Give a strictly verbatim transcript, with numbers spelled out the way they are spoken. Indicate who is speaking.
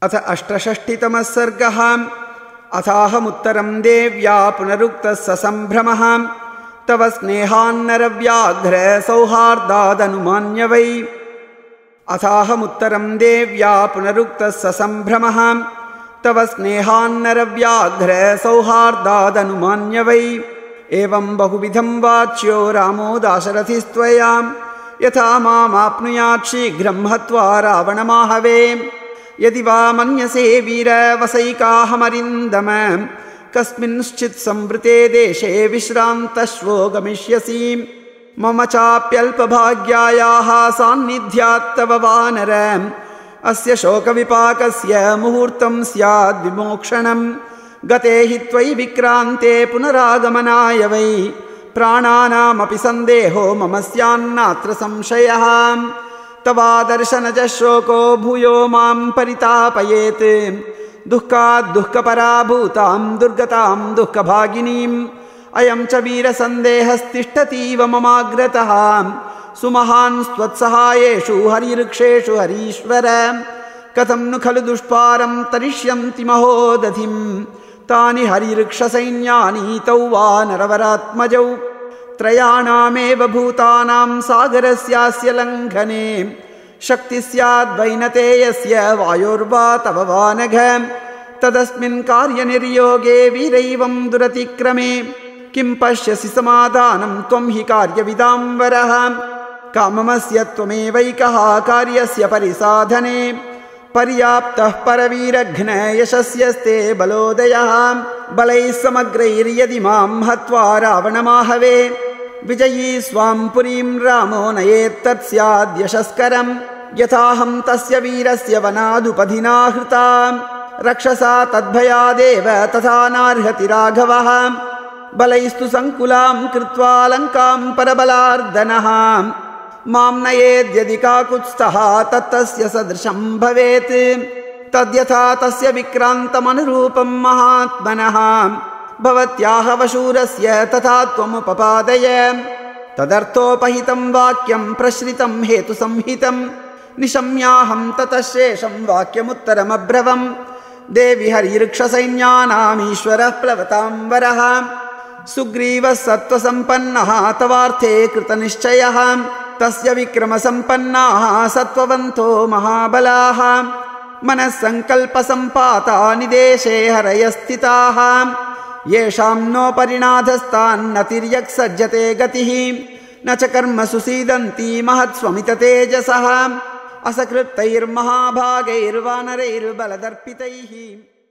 Speaker 1: अथ अष्टषष्टितमः सर्गः। अथाहमुत्तरं देव्या पुनरुक्तः ससम्भ्रमः तव स्नेहान्नरव्याघ्र सौहार्दादनुमान्य वै। अथाहमुत्तरं देव्या पुनरुक्तः ससम्भ्रमः तव स्नेहान्नरव्याघ्र सौहार्दादनुमान्य वै। एवं बहुविधं वाच्यो रामो दाशरथिस्त्वया यथा मामाप्नुयात् शीघ्रं हत्वा रावणमाहवे। यदि वा मन्यसे वीर वसैकाहमरिन्दम कस्मिंश्चित् संवृते देशे विश्रान्तश्वो गमिष्यसि। मम चाप्यल्पभाग्यायाः सान्निध्यात् तव वानर अस्य शोकविपाकस्य मुहूर्तं स्याद् विमोक्षणम्। गते हि त्वयि विक्रान्ते पुनरागमनाय वै प्राणानामपि सन्देहो मम स्यान्नात्र संशयः। तवादर्शनज शोको भूयो मां परितापयेत् दुःखात् दुःखपराभूतां दुर्गतां दुःखभागिनीम्। अयं च वीरसन्देहस्तिष्ठतीव ममाग्रतः सुमहान् त्वत्सहायेषु हरिवृक्षेषु हरीश्वर। कथं नु खलु दुष्पारं तरिष्यन्ति महोदधिं तानि हरिवृक्षसैन्यानि तौ वा नरवरात्मजौ। त्रयाणामेव भूतानां सागरस्यास्य लङ्घने शक्ति स्याद्वैनतेयस्य वायोर्वा तव वा नघ। तदस्मिन् कार्यनिर्योगे वीरैवं दुरतिक्रमे किं पश्यसि समाधानं त्वं हि कार्यविदाम्बरः। काममस्य त्वमेवैकः कार्यस्य परिसाधने पर्याप्तः परवीरघ्न यशस्यस्ते बलोदयः। बलैः समग्रैर्यदि मां हत्वा रावणमाहवे विजयी स्वां पुरीं रामो नयेत्तत् स्याद्यशस्करम्। यथाहं तस्य वीरस्य वनादुपधिना हृता रक्षसा तद्भयादेव तथा नार्हति राघवः। बलैस्तु सङ्कुलां कृत्वा लङ्कां परबलार्दनः मां नयेद्यदि काकुत्स्थः तत्तस्य सदृशं भवेत्। तद्यथा तस्य विक्रान्तमनुरूपं महात्मनः भवत्याः वशूरस्य तथा त्वमुपपादय। तदर्थोपहितं वाक्यं प्रश्रितं हेतुसंहितं निशम्याहं ततः शेषं वाक्यमुत्तरमब्रवम्। देवि हरिवृक्षसैन्यानामीश्वरः प्लवतां वरः सुग्रीवः सत्त्वसम्पन्नः तवार्थे कृतनिश्चयः। तस्य विक्रमसम्पन्नाः सत्त्ववन्तो महाबलाः मनः सङ्कल्पसम्पाता निदेशे हरयस्थिताः। येषां नो परिणाधस्तान्न तिर्यक् सज्जते गतिः न च कर्म सुसीदन्ति महत्स्वमिततेजसः। असकृत्तैर्महाभागैर्वानरैर्बलदर्पितैः